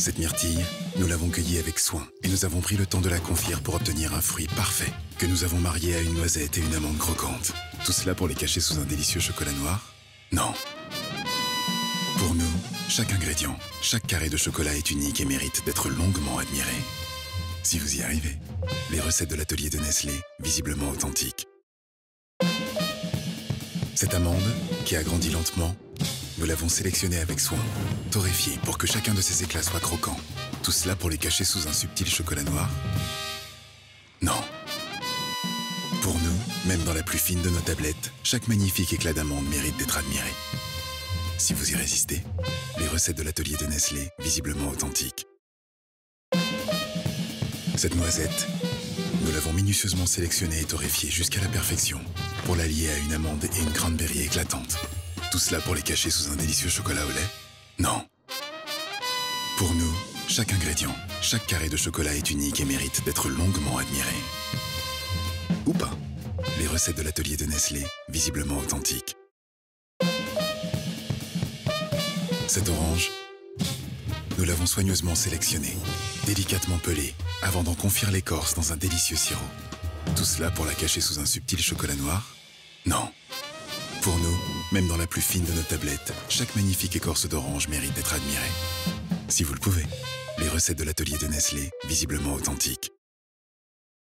Cette myrtille, nous l'avons cueillie avec soin et nous avons pris le temps de la confire pour obtenir un fruit parfait que nous avons marié à une noisette et une amande croquante. Tout cela pour les cacher sous un délicieux chocolat noir? Non. Pour nous, chaque ingrédient, chaque carré de chocolat est unique et mérite d'être longuement admiré. Si vous y arrivez, les recettes de l'atelier de Nestlé, visiblement authentiques. Cette amande, qui a grandi lentement, nous l'avons sélectionnée avec soin, torréfiée pour que chacun de ses éclats soit croquant. Tout cela pour les cacher sous un subtil chocolat noir? Non. Pour nous, même dans la plus fine de nos tablettes, chaque magnifique éclat d'amande mérite d'être admiré. Si vous y résistez, les recettes de l'atelier de Nestlé, visiblement authentiques. Cette noisette, nous l'avons minutieusement sélectionnée et torréfiée jusqu'à la perfection pour la lier à une amande et une cranberry éclatante. Tout cela pour les cacher sous un délicieux chocolat au lait? Non. Pour nous, chaque ingrédient, chaque carré de chocolat est unique et mérite d'être longuement admiré. Ou pas. Les recettes de l'atelier de Nestlé, visiblement authentiques. Cette orange, nous l'avons soigneusement sélectionnée, délicatement pelée, avant d'en confire l'écorce dans un délicieux sirop. Tout cela pour la cacher sous un subtil chocolat noir? Non. Pour nous, même dans la plus fine de nos tablettes, chaque magnifique écorce d'orange mérite d'être admirée. Si vous le pouvez, les recettes de l'atelier de Nestlé, visiblement authentiques.